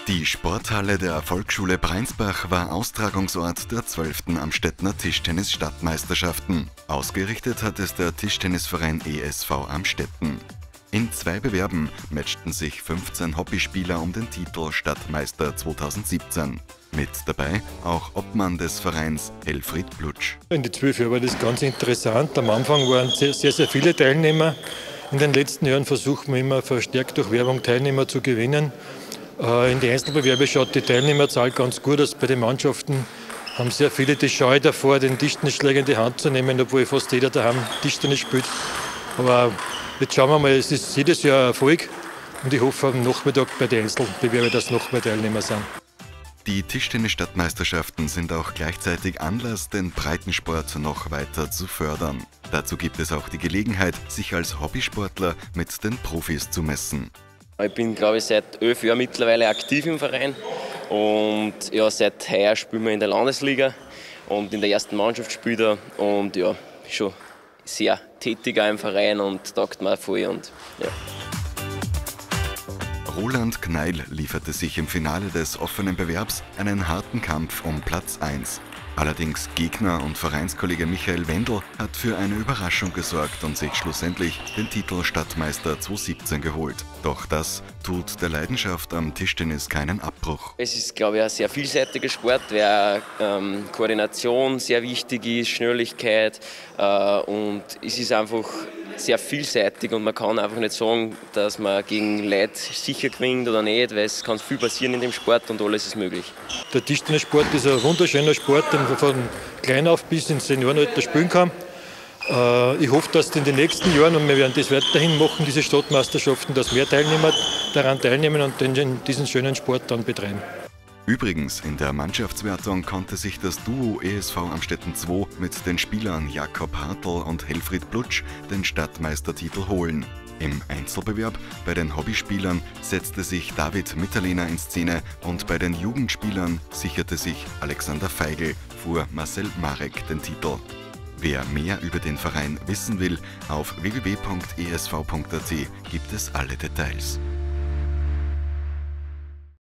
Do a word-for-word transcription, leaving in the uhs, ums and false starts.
Die Sporthalle der Volksschule Breinsbach war Austragungsort der zwölften Amstettner Tischtennis-Stadtmeisterschaften. Ausgerichtet hat es der Tischtennisverein E S V Amstetten. In zwei Bewerben matchten sich fünfzehn Hobbyspieler um den Titel Stadtmeister zweitausendsiebzehn. Mit dabei auch Obmann des Vereins Helfried Plutsch. In die zwölf Jahre war das ganz interessant. Am Anfang waren sehr, sehr, sehr viele Teilnehmer. In den letzten Jahren versuchen wir immer verstärkt durch Werbung Teilnehmer zu gewinnen. In die Einzelbewerbe schaut die Teilnehmerzahl ganz gut aus. Bei den Mannschaften haben sehr viele die Scheu davor, den Tischtennisschläger in die Hand zu nehmen, obwohl fast jeder daheim Tischtennis spielt. Aber jetzt schauen wir mal, es ist jedes Jahr ein Erfolg und ich hoffe am Nachmittag bei den Einzelbewerben, dass noch mehr Teilnehmer sind. Die Tischtennis-Stadtmeisterschaften sind auch gleichzeitig Anlass, den Breitensport noch weiter zu fördern. Dazu gibt es auch die Gelegenheit, sich als Hobbysportler mit den Profis zu messen. Ich bin, glaube ich, seit elf Jahren mittlerweile aktiv im Verein und ja, seit heuer spielen wir in der Landesliga und in der ersten Mannschaft spielt er und ja, schon sehr tätiger im Verein und taugt mir voll und ja. Roland Kneil lieferte sich im Finale des offenen Bewerbs einen harten Kampf um Platz eins. Allerdings Gegner und Vereinskollege Michael Wendel hat für eine Überraschung gesorgt und sich schlussendlich den Titel Stadtmeister zweitausendsiebzehn geholt. Doch das tut der Leidenschaft am Tischtennis keinen Abbruch. Es ist, glaube ich, ein sehr vielseitiger Sport, weil ähm, Koordination sehr wichtig ist, Schnelligkeit äh, und es ist einfach sehr vielseitig und man kann einfach nicht sagen, dass man gegen Leute sicher gewinnt oder nicht, weil es kann viel passieren in dem Sport und alles ist möglich. Der Tischtennissport ist ein wunderschöner Sport, den man von klein auf bis ins Seniorenalter spielen kann. Ich hoffe, dass in den nächsten Jahren, und wir werden das weiterhin machen, diese Stadtmeisterschaften, dass mehr Teilnehmer daran teilnehmen und diesen schönen Sport dann betreiben. Übrigens, in der Mannschaftswertung konnte sich das Duo E S V Amstetten zwei mit den Spielern Jakob Hartl und Helfried Plutsch den Stadtmeistertitel holen. Im Einzelbewerb bei den Hobbyspielern setzte sich David Mitterlehner in Szene und bei den Jugendspielern sicherte sich Alexander Feigl vor Marcel Marek den Titel. Wer mehr über den Verein wissen will, auf w w w punkt e s v punkt a t gibt es alle Details.